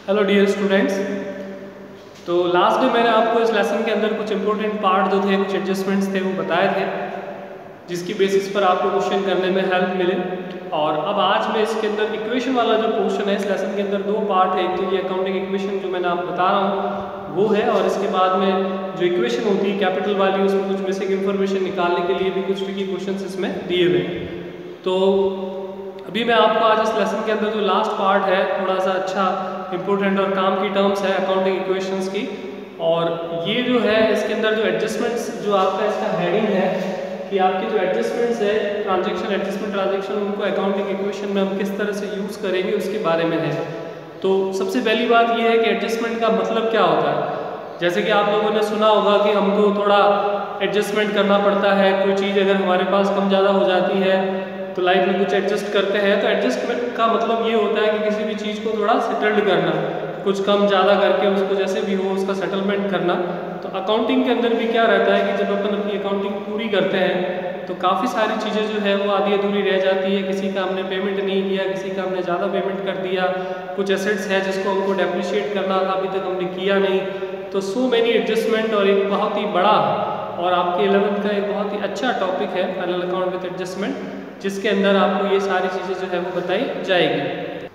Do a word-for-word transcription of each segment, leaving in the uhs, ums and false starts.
Hello dear students. तो last day मैंने आपको इस लेसन के अंदर कुछ इंपॉर्टेंट पार्ट जो थे, कुछ एडजस्टमेंट्स थे, वो बताए थे, जिसकी बेसिस पर आपको क्वेश्चन करने में हेल्प मिले। और अब आज मैं इसके अंदर इक्वेशन वाला जो पोर्शन है, इस लेसन के अंदर दो पार्ट है। एक तो ये अकाउंटिंग इक्वेशन जो मैंने आपको बता रहा हूँ वो है, और इसके बाद में जो इक्वेशन होती है कैपिटल वाली, उसमें कुछ बेसिक इन्फॉर्मेशन निकालने के लिए भी कुछ ट्रिकी क्वेश्चन इसमें दिए हुए हैं। तो अभी मैं आपको आज इस लेसन के अंदर जो लास्ट पार्ट है, थोड़ा सा अच्छा इंपॉर्टेंट और काम की टर्म्स है अकाउंटिंग इक्वेशंस की। और ये जो है इसके अंदर जो एडजस्टमेंट्स, जो आपका इसका हेडिंग है कि आपके जो एडजस्टमेंट्स है, ट्रांजैक्शन एडजस्टमेंट ट्रांजैक्शन, उनको अकाउंटिंग इक्वेशन में हम किस तरह से यूज़ करेंगे उसके बारे में है। तो सबसे पहली बात ये है कि एडजस्टमेंट का मतलब क्या होता है। जैसे कि आप लोगों ने सुना होगा कि हमको थोड़ा एडजस्टमेंट करना पड़ता है, कोई चीज़ अगर हमारे पास कम ज़्यादा हो जाती है तो लाइफ में कुछ एडजस्ट करते हैं। तो एडजस्टमेंट का मतलब ये होता है कि किसी भी चीज़ को थोड़ा सेटल्ड करना, कुछ कम ज़्यादा करके उसको जैसे भी हो उसका सेटलमेंट करना। तो अकाउंटिंग के अंदर भी क्या रहता है कि जब अपन अपनी अकाउंटिंग पूरी करते हैं तो काफ़ी सारी चीज़ें जो है वो आधी अधूरी रह जाती है। किसी का हमने पेमेंट नहीं किया, किसी का हमने ज़्यादा पेमेंट कर दिया, कुछ एसेट्स है जिसको हमको डेप्रिशिएट करना था, अभी तक हमने किया नहीं। तो सो मैनी एडजस्टमेंट, और एक बहुत ही बड़ा और आपके इलेवेंथ का एक बहुत ही अच्छा टॉपिक है फाइनल अकाउंट विद एडजस्टमेंट, जिसके अंदर आपको ये सारी चीज़ें जो है वो बताई जाएगी।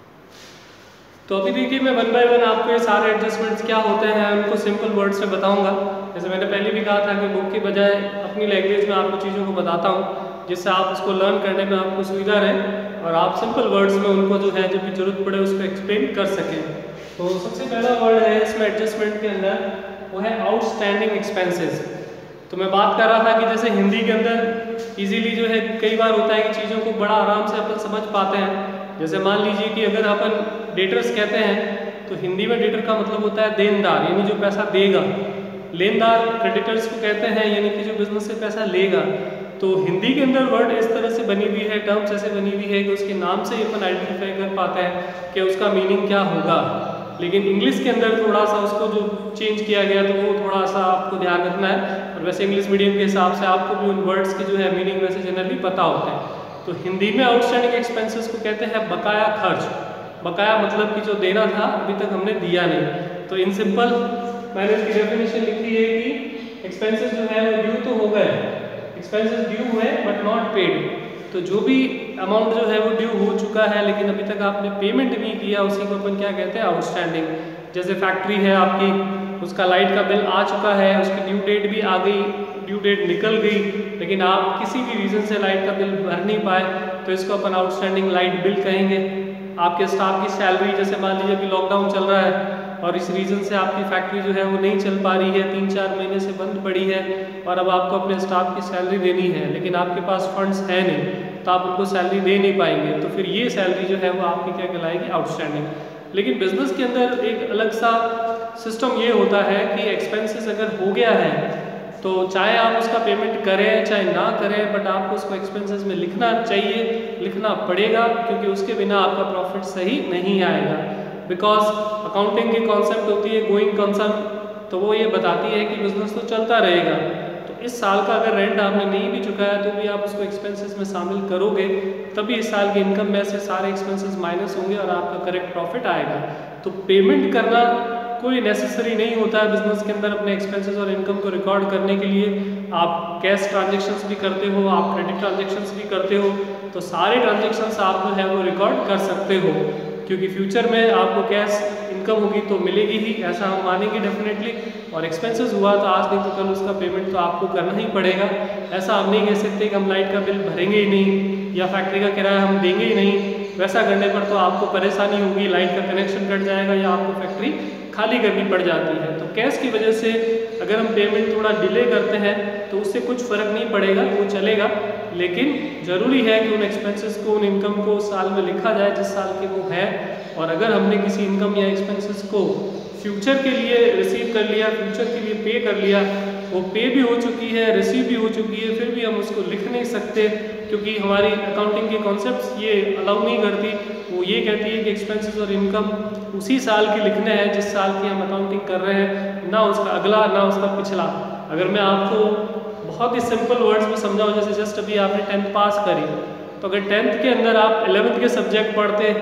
तो अभी देखिए, मैं वन बाय वन आपको ये सारे एडजस्टमेंट्स क्या होते हैं उनको सिंपल वर्ड्स में बताऊंगा। जैसे मैंने पहले भी कहा था कि बुक की बजाय अपनी लैंग्वेज में आपको चीज़ों को बताता हूँ, जिससे आप उसको लर्न करने में आपको सुविधा रहे और आप सिंपल वर्ड्स में उनको जो है जब भी जरूरत पड़े उसको एक्सप्लेन कर सकें। तो सबसे पहला वर्ड है इसमें एडजस्टमेंट के अंदर, वो है आउटस्टैंडिंग एक्सपेंसेस। तो मैं बात कर रहा था कि जैसे हिंदी के अंदर इजीली जो है कई बार होता है कि चीज़ों को बड़ा आराम से अपन समझ पाते हैं। जैसे मान लीजिए कि अगर अपन डेटर्स कहते हैं तो हिंदी में डेटर का मतलब होता है देनदार, यानी जो पैसा देगा। लेनदार क्रेडिटर्स को कहते हैं, यानी कि जो बिजनेस से पैसा लेगा। तो हिंदी के अंदर वर्ड इस तरह से बनी हुई है, टर्म्स ऐसे बनी हुई है कि उसके नाम से ही अपन आइडेंटिफाई कर पाते हैं कि उसका मीनिंग क्या होगा। लेकिन इंग्लिश के अंदर थोड़ा सा उसको जो चेंज किया गया तो वो थोड़ा सा आपको ध्यान रखना है। और वैसे इंग्लिश मीडियम के हिसाब से आपको भी उन वर्ड्स के जो है मीनिंग वैसे जनरली पता होते हैं। तो हिंदी में आउटस्टैंडिंग एक्सपेंसेस को कहते हैं बकाया खर्च। बकाया मतलब कि जो देना था अभी तक हमने दिया नहीं। तो इन सिंपल मैंने इसकी डेफिनेशन लिखी है कि एक्सपेंसेस जो है वो ड्यू तो हो गए, एक्सपेंसेस ड्यू हुए बट नॉट पेड। तो जो भी अमाउंट जो है वो ड्यू हो चुका है लेकिन अभी तक आपने पेमेंट नहीं किया, उसी को अपन क्या कहते हैं, आउटस्टैंडिंग। जैसे फैक्ट्री है आपकी, उसका लाइट का बिल आ चुका है, उसकी ड्यू डेट भी आ गई, ड्यू डेट निकल गई, लेकिन आप किसी भी रीज़न से लाइट का बिल भर नहीं पाए, तो इसको अपन आउटस्टैंडिंग लाइट बिल कहेंगे। आपके स्टाफ की सैलरी, जैसे मान लीजिए अभी लॉकडाउन चल रहा है और इस रीज़न से आपकी फैक्ट्री जो है वो नहीं चल पा रही है, तीन चार महीने से बंद पड़ी है और अब आपको अपने स्टाफ की सैलरी देनी है, लेकिन आपके पास फंड्स है नहीं, तो आप उनको सैलरी दे नहीं पाएंगे। तो फिर ये सैलरी जो है वो आपकी क्या कहलाएगी, आउटस्टैंडिंग। लेकिन बिजनेस के अंदर एक अलग सा सिस्टम ये होता है कि एक्सपेंसेस अगर हो गया है तो चाहे आप उसका पेमेंट करें चाहे ना करें, बट आपको उसको एक्सपेंसेस में लिखना चाहिए, लिखना पड़ेगा, क्योंकि उसके बिना आपका प्रॉफिट सही नहीं आएगा। बिकॉज अकाउंटिंग की कॉन्सेप्ट होती है गोइंग कंसर्न, तो वो ये बताती है कि बिजनेस तो चलता रहेगा। तो इस साल का अगर रेंट आपने नहीं भी चुकाया तो भी आप उसको एक्सपेंसेस में शामिल करोगे, तभी इस साल की इनकम में से सारे एक्सपेंसेस माइनस होंगे और आपका करेक्ट प्रॉफिट आएगा। तो पेमेंट करना कोई नेसेसरी नहीं होता है बिजनेस के अंदर अपने एक्सपेंसेस और इनकम को रिकॉर्ड करने के लिए। आप कैश ट्रांजेक्शन्स भी करते हो, आप क्रेडिट ट्रांजेक्शन्स भी करते हो, तो सारे ट्रांजेक्शन्स आप जो है वो रिकॉर्ड कर सकते हो, क्योंकि फ्यूचर में आपको कैश इनकम होगी तो मिलेगी ही, ऐसा हम मानेंगे डेफिनेटली। और एक्सपेंसेस हुआ तो आज नहीं तो कल उसका पेमेंट तो आपको करना ही पड़ेगा। ऐसा हम नहीं कह सकते कि हम लाइट का बिल भरेंगे ही नहीं या फैक्ट्री का किराया हम देंगे ही नहीं। वैसा करने पर तो आपको परेशानी होगी, लाइट का कनेक्शन कट जाएगा या आपको फैक्ट्री खाली करनी पड़ जाती है। तो कैश की वजह से अगर हम पेमेंट थोड़ा डिले करते हैं तो उससे कुछ फ़र्क नहीं पड़ेगा, वो चलेगा, लेकिन ज़रूरी है कि उन एक्सपेंसेस को, उन इनकम को उस साल में लिखा जाए जिस साल के वो है। और अगर हमने किसी इनकम या एक्सपेंसेस को फ्यूचर के लिए रिसीव कर लिया, फ्यूचर के लिए पे कर लिया, वो पे भी हो चुकी है, रिसीव भी हो चुकी है, फिर भी हम उसको लिख नहीं सकते, क्योंकि हमारी अकाउंटिंग के कॉन्सेप्ट्स ये अलाउ नहीं करती। वो ये कहती है कि एक्सपेंसेस और इनकम उसी साल के लिखने हैं जिस साल की हम अकाउंटिंग कर रहे हैं, ना उसका अगला ना उसका पिछला। अगर मैं आपको बहुत ही सिंपल वर्ड्स में समझाऊँ, जैसे जस्ट अभी आपने टेंथ पास करी, तो अगर टेंथ के अंदर आप इलेवेंथ के सब्जेक्ट पढ़ते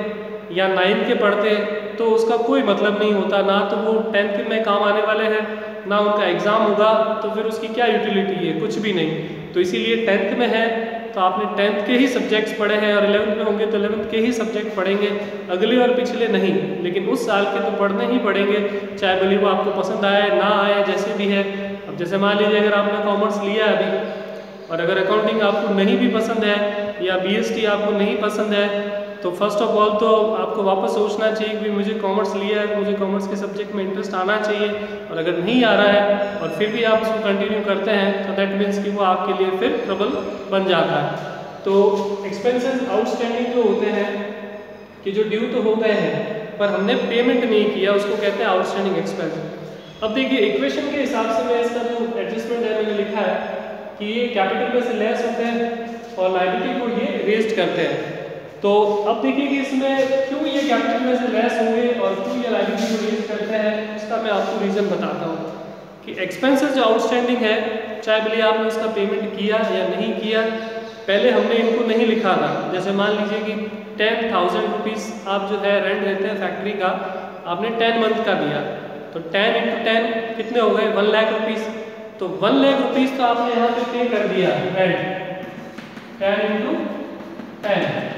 या नाइन्थ के पढ़ते तो उसका कोई मतलब नहीं होता, ना तो वो टेंथ में काम आने वाले हैं, ना उनका एग्ज़ाम होगा, तो फिर उसकी क्या यूटिलिटी है, कुछ भी नहीं। तो इसीलिए टेंथ में है तो आपने टेंथ के ही सब्जेक्ट्स पढ़े हैं, और इलेवंथ में होंगे तो इलेवंथ के ही सब्जेक्ट पढ़ेंगे, अगले और पिछले नहीं। लेकिन उस साल के तो पढ़ने ही पड़ेंगे, चाहे भले वो आपको पसंद आए ना आए, जैसे भी है। अब जैसे मान लीजिए अगर आपने कॉमर्स लिया अभी, और अगर अकाउंटिंग आपको नहीं भी पसंद है या बी एस टी आपको नहीं पसंद है, तो फर्स्ट ऑफ ऑल तो आपको वापस सोचना चाहिए कि मुझे कॉमर्स लिया है, मुझे कॉमर्स के सब्जेक्ट में इंटरेस्ट आना चाहिए। और अगर नहीं आ रहा है और फिर भी आप उसको कंटिन्यू करते हैं तो दैट मीन्स कि वो आपके लिए फिर ट्रबल बन जाता है। तो एक्सपेंसेस आउटस्टैंडिंग जो होते हैं कि जो ड्यू तो हो गए हैं पर हमने पेमेंट नहीं किया, उसको कहते हैं आउटस्टैंडिंग एक्सपेंस। अब देखिए इक्वेशन के हिसाब से मैं इसका जो एडजस्टमेंट है मैंने लिखा है कि ये कैपिटल में से लेस होते हैं और लायबिलिटी को ये रेज्ड करते हैं। तो अब देखिए कि इसमें क्यों ये कैपिटल में से लेस होंगे और क्यों ये लायबिलिटी को रेज करते हैं, इसका मैं आपको रीज़न बताता हूँ। कि एक्सपेंसेस जो आउटस्टैंडिंग है, चाहे भले आपने उसका पेमेंट किया या नहीं किया, पहले हमने इनको नहीं लिखा था। जैसे मान लीजिए कि टेन थाउजेंड रुपीज़ आप जो है रेंट देते हैं फैक्ट्री का, आपने टेन मंथ का दिया, तो टेन इंटू टेन कितने हो गए, वन लाख रुपीज़। तो वन लाख रुपीज़ तो आपने यहाँ पे पे कर दिया रेंट, टेन इंटू टेन।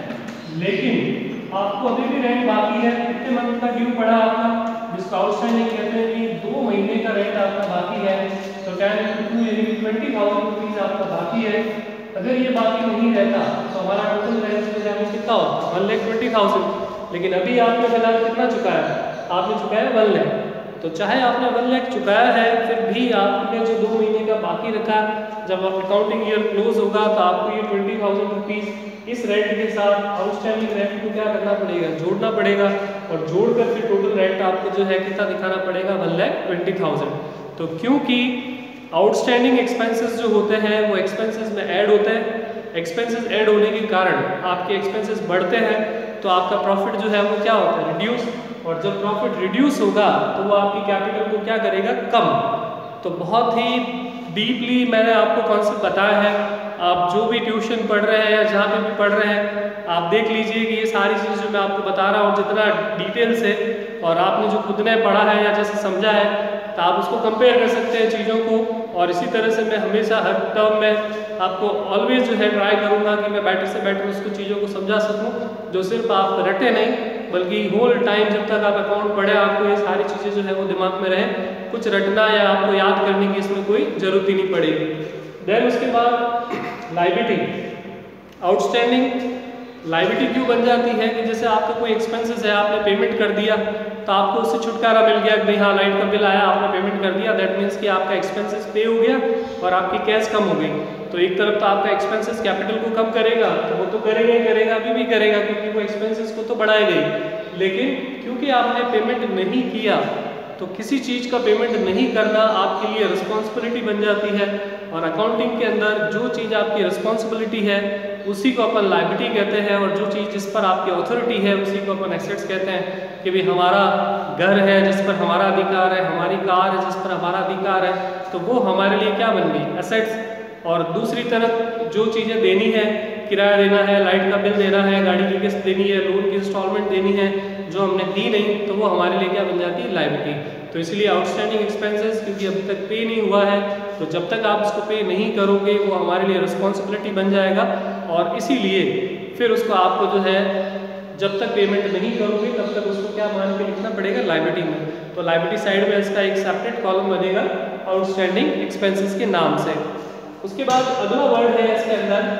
लेकिन आपको अभी भी रेंट बाकी है, कितने मंथ का ड्यू पड़ा आपका, जिसको आउटस्टैंडिंग कहते हैं कि दो महीने का रेंट आपका बाकी है। तो टेन इंटू टू यानी कि ट्वेंटी थाउजेंड रुपीज़ आपका बाकी है। अगर ये बाकी नहीं रहता तो हमारा टोटल रेंट जो है वो कितना होता, वन लाख ट्वेंटी थाउजेंड। लेकिन अभी आपने फिलहाल कितना चुकाया, आपने चुकाया वन लाख। तो चाहे आपने वन लाख चुकाया है, फिर भी आपने जो दो महीने का बाकी रखा, जब अकाउंटिंग ईयर क्लोज होगा तो आपको ये ट्वेंटी थाउजेंड रुपीज़ इस रेंट के साथ आउटस्टैंडिंग रेंट को क्या करना पड़ेगा, जोड़ना पड़ेगा। और जोड़कर फिर टोटल रेंट आपको जो है कितना दिखाना पड़ेगा, वन लाख ट्वेंटी थाउजेंड। तो क्योंकि आउटस्टैंडिंग एक्सपेंसेस जो होते हैं वो एक्सपेंसेस में ऐड होते हैं, एक्सपेंसेस ऐड होने के कारण आपके एक्सपेंसेस बढ़ते हैं, तो आपका प्रॉफिट जो है वो क्या होता है, रिड्यूस। और जब प्रॉफिट रिड्यूस होगा तो वो आपकी कैपिटल को क्या करेगा, कम। तो बहुत ही डीपली मैंने आपको कॉन्सेप्ट बताया है। आप जो भी ट्यूशन पढ़ रहे हैं या जहाँ पे भी पढ़ रहे हैं, आप देख लीजिए कि ये सारी चीज़ जो मैं आपको बता रहा हूँ जितना डिटेल से, और आपने जो खुद ने पढ़ा है या जैसे समझा है, तो आप उसको कंपेयर कर सकते हैं चीज़ों को। और इसी तरह से मैं हमेशा हर टर्म में आपको ऑलवेज जो है ट्राई करूँगा कि मैं बेटर से बेटर उसको चीज़ों को समझा सकूँ, जो सिर्फ आप रटे नहीं बल्कि होल टाइम जब तक आप अकाउंट पढ़े आपको ये सारी चीज़ें जो है वो दिमाग में रहें, कुछ रटना या आपको याद करने की इसमें कोई ज़रूरत ही नहीं पड़ेगी। देन उसके बाद लायबिलिटी आउटस्टैंडिंग लायबिलिटी क्यों बन जाती है कि जैसे आपका कोई एक्सपेंसेस है, आपने पेमेंट कर दिया तो आपको उससे छुटकारा मिल गया कि भाई हाँ लाइट का बिल आया, आपने पेमेंट कर दिया, दैट मीन्स कि आपका एक्सपेंसेस पे हो गया और आपकी कैश कम हो गई। तो एक तरफ तो आपका एक्सपेंसेस कैपिटल को कम करेगा, तो वो तो करेगा ही करेगा, अभी भी करेगा, क्योंकि वो एक्सपेंसेस को तो बढ़ाएगा ही। लेकिन क्योंकि आपने पेमेंट नहीं किया, तो किसी चीज़ का पेमेंट नहीं करना आपके लिए रिस्पॉन्सिबिलिटी बन जाती है। और अकाउंटिंग के अंदर जो चीज़ आपकी रिस्पॉन्सिबिलिटी है उसी को अपन लायबिलिटी कहते हैं, और जो चीज़ जिस पर आपकी अथॉरिटी है उसी को अपन एसेट्स कहते हैं। कि भाई हमारा घर है जिस पर हमारा अधिकार है, हमारी कार है जिस पर हमारा अधिकार है, तो वो हमारे लिए क्या बन गई, एसेट्स। और दूसरी तरफ जो चीज़ें देनी है, किराया देना है, लाइट का बिल देना है, गाड़ी की किस्त देनी है, लोन की इंस्टॉलमेंट देनी है, जो हमने दी नहीं तो वो हमारे लिए क्या बन जाती है, लायबिलिटी। तो इसलिए आउटस्टैंडिंग एक्सपेंसेस क्योंकि अभी तक पे नहीं हुआ है, तो जब तक आप उसको पे नहीं करोगे वो हमारे लिए रिस्पॉन्सिबिलिटी बन जाएगा। और इसीलिए फिर उसको आपको जो है जब तक पेमेंट नहीं करोगे तब तक उसको क्या मान के लिखना पड़ेगा, लायबिलिटी में। तो लायबिलिटी साइड में इसका एक सेपरेट कॉलम बनेगा आउटस्टैंडिंग एक्सपेंसेस के नाम से। उसके बाद अगला वर्ड है इसके अंदर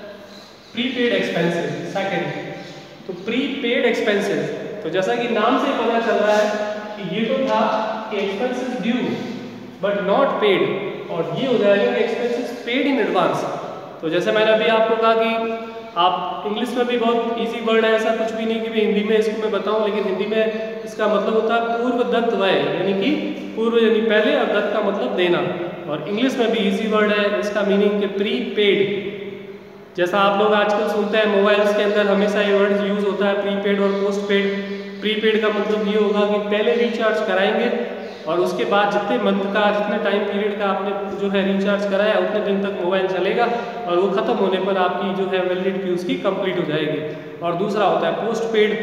प्रीपेड एक्सपेंसेस, सेकंड। तो प्रीपेड एक्सपेंसेस, तो जैसा कि नाम से पता चल रहा है कि ये तो था कि expenses due but not paid, और ये हो जाएगा कि एक्सपेंसेस पेड इन एडवांस। तो जैसे मैंने अभी आपको कहा कि आप इंग्लिश में भी बहुत इजी वर्ड है, ऐसा कुछ भी नहीं कि मैं हिंदी में इसको मैं बताऊं, लेकिन हिंदी में इसका मतलब होता है पूर्व दत्त व्यय, यानी कि पूर्व यानी पहले, और दत्त का मतलब देना। और इंग्लिश में भी इजी वर्ड है, इसका मीनिंग कि प्री पेड। जैसा आप लोग आजकल सुनते हैं मोबाइल्स के अंदर हमेशा ये वर्ड यूज़ होता है प्रीपेड और पोस्ट पेड। प्रीपेड का मतलब ये होगा कि पहले रिचार्ज कराएंगे और उसके बाद जितने मंथ का, जितने टाइम पीरियड का आपने जो है रिचार्ज कराया उतने दिन तक मोबाइल चलेगा, और वो ख़त्म होने पर आपकी जो है वैलिडिटी उसकी कंप्लीट हो जाएगी। और दूसरा होता है पोस्ट पेड,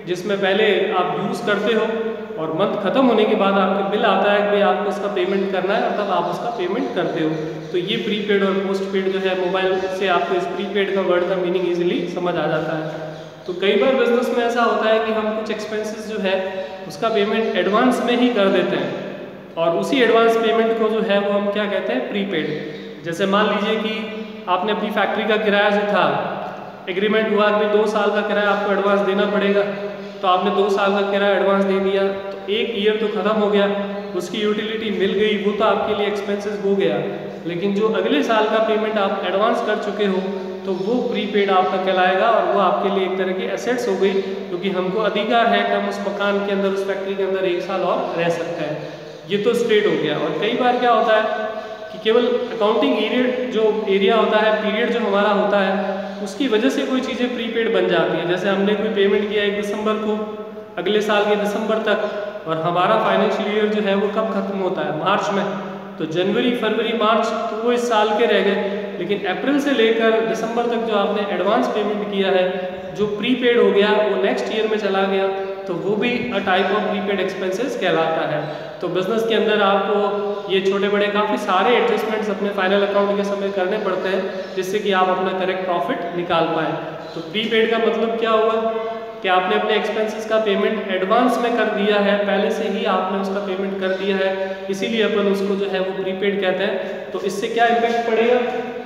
जिसमें पहले आप यूज़ करते हो और मंथ खत्म होने के बाद आपके बिल आता है कि भाई आपको इसका पेमेंट करना है और तब आप उसका पेमेंट करते हो। तो ये प्रीपेड और पोस्टपेड जो है मोबाइल से आपको इस प्रीपेड का वर्ड का मीनिंग ईजिली समझ आ जाता है। तो कई बार बिजनेस में ऐसा होता है कि हम कुछ एक्सपेंसेस जो है उसका पेमेंट एडवांस में ही कर देते हैं और उसी एडवांस पेमेंट को जो है वो हम क्या कहते हैं, प्रीपेड। जैसे मान लीजिए कि आपने अपनी फैक्ट्री का किराया जो था, एग्रीमेंट हुआ कि दो साल का किराया आपको एडवांस देना पड़ेगा, तो आपने दो साल का किराया एडवांस दे दिया, तो एक ईयर तो ख़त्म हो गया, उसकी यूटिलिटी मिल गई, वो तो आपके लिए एक्सपेंसेस हो गया। लेकिन जो अगले साल का पेमेंट आप एडवांस कर चुके हो तो वो प्रीपेड आपका कहलाएगा और वो आपके लिए एक तरह की एसेट्स हो गई, क्योंकि हमको अधिकार है कि हम उस मकान के अंदर, उस फैक्ट्री के अंदर एक साल और रह सकते हैं। ये तो स्ट्रेट हो गया। और कई बार क्या होता है कि केवल अकाउंटिंग पीरियड जो एरिया होता है, पीरियड जो हमारा होता है, उसकी वजह से कोई चीज़ें प्रीपेड बन जाती हैं। जैसे हमने कोई पेमेंट किया एक दिसंबर को, अगले साल के दिसंबर तक, और हमारा फाइनेंशियल ईयर जो है वो कब खत्म होता है, मार्च में। तो जनवरी, फरवरी, मार्च तो वो इस साल के रह गए, लेकिन अप्रैल से लेकर दिसंबर तक जो आपने एडवांस पेमेंट किया है, जो प्रीपेड हो गया, वो नेक्स्ट ईयर में चला गया, तो वो भी a type of prepaid expenses कहलाता है। तो बिजनेस के अंदर आपको ये छोटे बड़े काफ़ी सारे एडजस्टमेंट्स अपने फाइनल अकाउंट के समय करने पड़ते हैं, जिससे कि आप अपना करेक्ट प्रॉफिट निकाल पाएँ। तो प्रीपेड का मतलब क्या हुआ कि आपने अपने एक्सपेंसेस का पेमेंट एडवांस में कर दिया है, पहले से ही आपने उसका पेमेंट कर दिया है, इसीलिए अपन उसको जो है वो प्रीपेड कहते हैं। तो इससे क्या इम्पैक्ट पड़ेगा,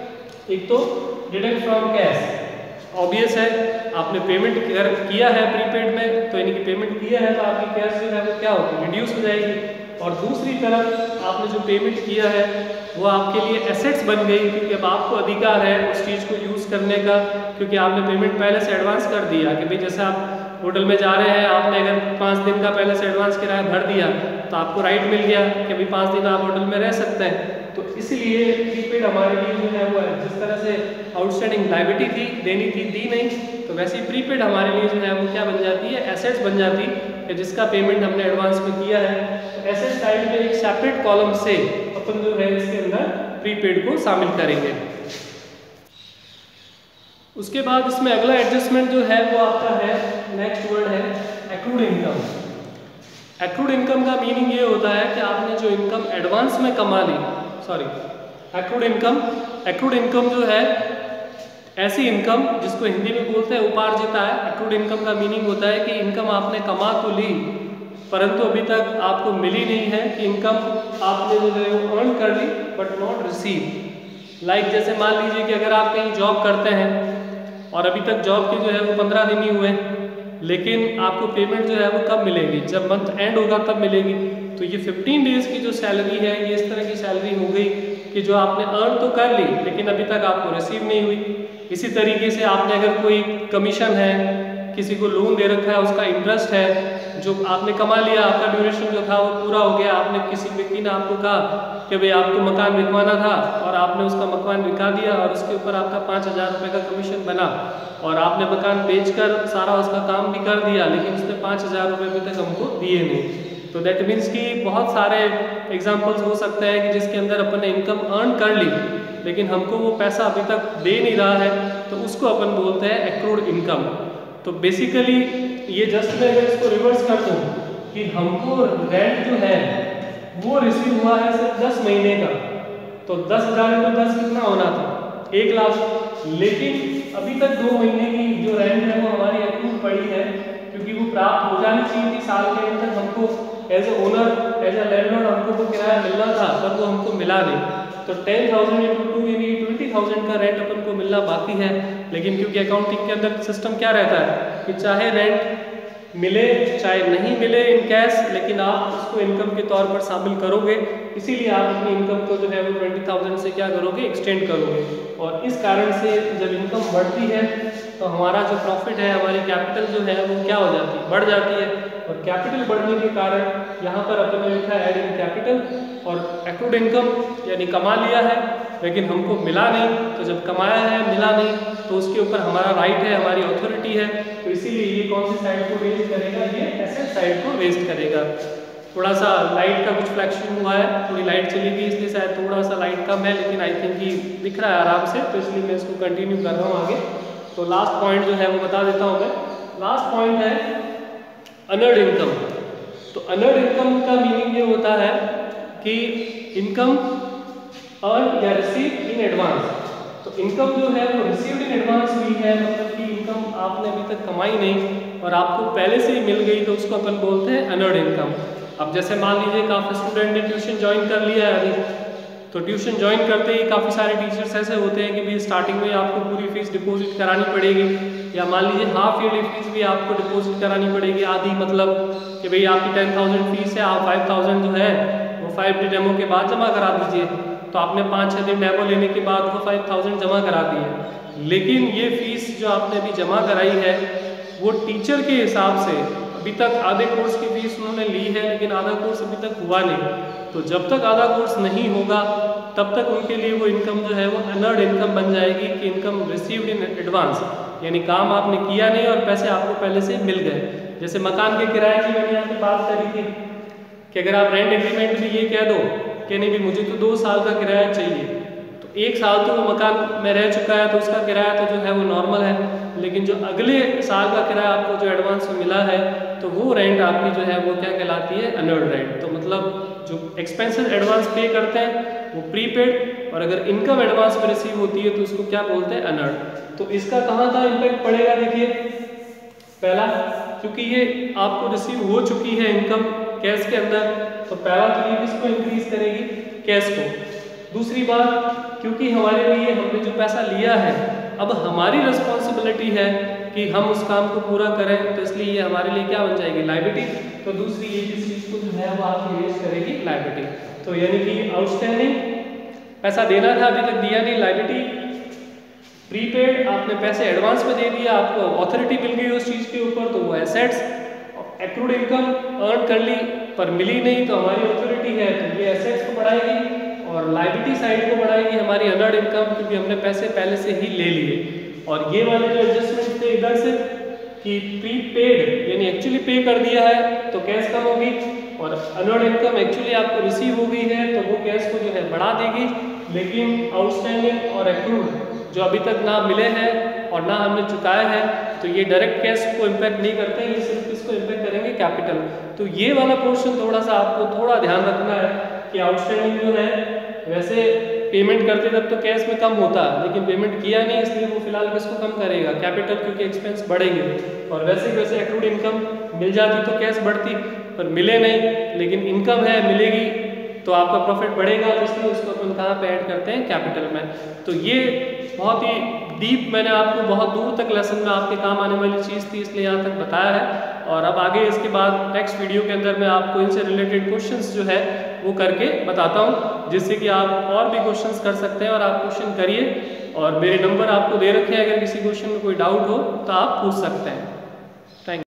एक तो डिडक्ट फ्रॉम कैश, ऑब्वियस है, आपने पेमेंट कर किया है प्रीपेड में, तो यानी कि पेमेंट किया है तो आपकी कैश जो है वो क्या होगी, रिड्यूस हो जाएगी। और दूसरी तरफ आपने जो पेमेंट किया है वो आपके लिए एसेट्स बन गई, क्योंकि अब आपको अधिकार है उस चीज़ को यूज़ करने का, क्योंकि आपने पेमेंट पहले से एडवांस कर दिया कि भाई जैसे आप होटल में जा रहे हैं, आपने अगर पाँच दिन का पहले से एडवांस किराया भर दिया तो आपको राइट मिल गया कि भाई पाँच दिन आप होटल में रह सकते हैं। तो इसलिए प्रीपेड हमारे लिए जो है वो है, जिस तरह से आउटस्टैंडिंग लायबिलिटी थी, देनी थी, दी नहीं, तो वैसे ही प्रीपेड हमारे लिए जो है वो क्या बन जाती है, एसेट्स बन जाती है, जिसका पेमेंट हमने एडवांस में किया है। तो एसेट साइड में एक सेपरेट कॉलम से अपन जो है इसके अंदर प्रीपेड को शामिल करेंगे। उसके बाद इसमें अगला एडजस्टमेंट जो है वो आपका है, नेक्स्ट वर्ड है एक्रूड इनकम। एक्रूड इनकम का मीनिंग ये होता है कि आपने जो इनकम एडवांस में कमा ली, sorry accrued income, accrued income जो है ऐसी इनकम जिसको हिंदी में बोलते हैं उपार्जित आय। एक्रूड इनकम का मीनिंग होता है कि इनकम आपने कमा तो ली, परंतु अभी तक आपको मिली नहीं है, कि इनकम आपने जो है वो अर्न कर ली बट नॉट रिसीव। लाइक जैसे मान लीजिए कि अगर आप कहीं जॉब करते हैं और अभी तक जॉब के जो है वो पंद्रह दिन ही हुए, लेकिन आपको पेमेंट जो है वो कब मिलेगी, जब मंथ एंड होगा तब मिलेगी। तो ये फिफ्टीन डेज की जो सैलरी है, ये इस तरह की सैलरी हो गई कि जो आपने अर्न तो कर ली लेकिन अभी तक आपको रिसीव नहीं हुई। इसी तरीके से आपने अगर कोई कमीशन है, किसी को लोन दे रखा है, उसका इंटरेस्ट है, जो आपने कमा लिया, आपका ड्यूरेशन जो था वो पूरा हो गया, आपने किसी व्यक्ति ने आपको कहा कि भाई आपको मकान बिकवाना था और आपने उसका मकान बिका दिया और उसके ऊपर आपका पाँच हज़ार रुपये का कमीशन बना और आपने मकान बेचकर सारा उसका काम भी कर दिया, लेकिन उसने पाँच हज़ार रुपये अभी तक हमको दिए नहीं। तो दैट मीन्स कि बहुत सारे एग्जाम्पल्स हो सकते हैं कि जिसके अंदर अपन ने इनकम अर्न कर ली लेकिन हमको वो पैसा अभी तक दे नहीं रहा है, तो उसको अपन बोलते हैं एक्रूड इनकम। तो बेसिकली ये जस्ट मैं अगर इसको रिवर्स कर दूँ कि हमको रेंट जो है वो रिसीव हुआ है सिर्फ दस महीने का, तो दस हज़ार इंटू दस कितना होना था, एक लाख। लेकिन अभी तक दो महीने की जो रेंट है वो हमारी एक्रूड पड़ी है, क्योंकि वो प्राप्त हो जानी चाहिए थी साल के अंदर। हमको as a owner, as a landlord हमको वो किराया मिलना था, पर वो हमको मिला नहीं। तो टेन थाउजेंड इंटू टू यानी ट्वेंटी थाउजेंड का रेंट अपन को मिलना बाकी है। लेकिन क्योंकि अकाउंटिंग के अंदर सिस्टम क्या रहता है कि चाहे रेंट मिले चाहे नहीं मिले इन कैश, लेकिन आप उसको इनकम के तौर पर शामिल करोगे, इसीलिए आप अपनी इनकम को जो है वो ट्वेंटी थाउजेंड से क्या करोगे, एक्सटेंड करोगे। और इस कारण से जब इनकम बढ़ती है तो हमारा जो प्रॉफिट है, हमारी कैपिटल जो है वो क्या हो जाती है, बढ़ जाती है। और कैपिटल बढ़ने के कारण यहाँ पर अपन ने लिखा है एडिंग कैपिटल, और एक्रूड इनकम यानी कमा लिया है लेकिन हमको मिला नहीं। तो जब कमाया है मिला नहीं तो उसके ऊपर हमारा राइट है, हमारी अथॉरिटी है, तो इसीलिए ये कौन सी साइड को रेज करेगा, ये एसेट साइड को रेज करेगा। थोड़ा सा लाइट का कुछ फ्लैक्शन हुआ है, थोड़ी लाइट चली गई इसलिए शायद थोड़ा सा लाइट कम है, लेकिन आई थिंक ये दिख रहा है आराम से, तो इसलिए मैं इसको कंटिन्यू कर रहा हूँ आगे। तो लास्ट पॉइंट जो है वो बता देता हूँ मैं। लास्ट पॉइंट है अनर्ड इनकम। तो अनर्ड इनकम का मीनिंग ये होता है कि इनकम अर्न या रिसीव इन एडवांस। तो इनकम जो है वो रिसीव्ड इन एडवांस हुई है, मतलब कि इनकम आपने अभी तक कमाई नहीं और आपको पहले से ही मिल गई, तो उसको अपन बोलते हैं अनर्ड इनकम। अब जैसे मान लीजिए काफ़ी स्टूडेंट ने ट्यूशन ज्वाइन कर लिया है अभी, तो ट्यूशन ज्वाइन करते ही काफ़ी सारे टीचर्स ऐसे होते हैं कि भाई स्टार्टिंग में आपको पूरी फीस डिपॉजिट करानी पड़ेगी, या मान लीजिए हाफ ईयरली फीस भी आपको डिपॉजिट करानी पड़ेगी आधी, मतलब कि भाई आपकी टेन थाउजेंड फीस है, आप फाइव थाउजेंड जो है वो फाइव डे डेमो के बाद जमा करा दीजिए। तो आपने पाँच छः दिन डेमो लेने के बाद वो फाइव थाउजेंड जमा करा दी है, लेकिन ये फीस जो आपने अभी जमा कराई है वो टीचर के हिसाब से अभी तक आधे कोर्स की फीस उन्होंने ली है, लेकिन आधा कोर्स अभी तक हुआ नहीं। तो जब तक आधा कोर्स नहीं होगा तब तक उनके लिए वो इनकम जो है वो अनर्ड इनकम बन जाएगी कि इनकम रिसीव्ड इन एडवांस, यानी काम आपने किया नहीं और पैसे आपको पहले से मिल गए। जैसे मकान के किराए की मैंने यहाँ पे बात करी थी कि अगर आप रेंट एग्रीमेंट में ये कह दो कि नहीं भी मुझे तो दो साल का किराया चाहिए, तो एक साल तो वो मकान में रह चुका है तो उसका किराया तो जो है वो नॉर्मल है, लेकिन जो अगले साल का किराया आपको जो एडवांस में मिला है तो वो रेंट आपकी जो है वो क्या कहलाती है, अनर्ड रेंट। तो मतलब जो एक्सपेंसेस एडवांस पे करते हैं वो प्रीपेड, और अगर इनकम एडवांस में रिसीव होती है तो उसको क्या बोलते हैं, अनर्ड। तो इसका कहाँ का इम्पैक्ट पड़ेगा, देखिए पहला, क्योंकि ये आपको रिसीव हो चुकी है इनकम कैश के अंदर, तो पहला तो ये किसको इंक्रीज करेगी, कैश को। दूसरी बात, क्योंकि हमारे लिए हमने जो पैसा लिया है अब हमारी रिस्पॉन्सिबिलिटी है कि हम उस काम को पूरा करें, तो इसलिए ये हमारे लिए क्या बन जाएगी, लायबिलिटी। तो दूसरी ये किस चीज़ को जो है वो आपकी रेज करेगी, लायबिलिटी। तो यानी कि आउटस्टैंडिंग पैसा देना था अभी तक दिया नहीं, लायबिलिटी। प्रीपेड आपने पैसे एडवांस में दे दिया, आपको अथॉरिटी मिल गई उस चीज़ के ऊपर, तो वो एसेट्स। एक्रूड इनकम अर्न कर ली पर मिली नहीं तो हमारी अथॉरिटी है, तो ये एसेट्स को बढ़ाएगी, और लायबिलिटी साइड को बढ़ाएगी हमारी अनर्ड इनकम, क्योंकि हमने पैसे पहले से ही ले लिए। और ये वाले जो एडजस्टमेंट थे इधर से कि प्रीपेड यानी एक्चुअली पे कर दिया है तो कैश कम होगी, और अनर्ड इनकम एक्चुअली आपको रिसीव हो गई है तो वो कैश को जो है बढ़ा देगी, लेकिन आउटस्टैंडिंग और एक्रूड जो अभी तक ना मिले हैं और ना हमने चुकाए हैं तो ये डायरेक्ट कैश को इम्पैक्ट नहीं करते, ये सिर्फ इसको इम्पैक्ट करेंगे, कैपिटल। तो ये वाला पोर्शन थोड़ा सा आपको थोड़ा ध्यान रखना है कि आउटस्टैंडिंग जो है, वैसे पेमेंट करते तब तो कैश में कम होता है, लेकिन पेमेंट किया नहीं इसलिए वो फिलहाल किसको कम करेगा, कैपिटल, क्योंकि एक्सपेंस बढ़ेंगे। और वैसे वैसे एक्रूड इनकम मिल जाती तो कैश बढ़ती, पर मिले नहीं, लेकिन इनकम है मिलेगी तो आपका प्रॉफिट बढ़ेगा, इसलिए उसको अपन कहाँ पे ऐड करते हैं, कैपिटल में। तो ये बहुत ही डीप मैंने आपको बहुत दूर तक लेसन में आपके काम आने वाली चीज़ थी, इसलिए यहाँ तक बताया है। और अब आगे इसके बाद नेक्स्ट वीडियो के अंदर मैं आपको इनसे रिलेटेड क्वेश्चंस जो है वो करके बताता हूँ, जिससे कि आप और भी क्वेश्चंस कर सकते हैं, और आप क्वेश्चन करिए। और मेरे नंबर आपको दे रखे हैं, अगर किसी क्वेश्चन में कोई डाउट हो तो आप पूछ सकते हैं।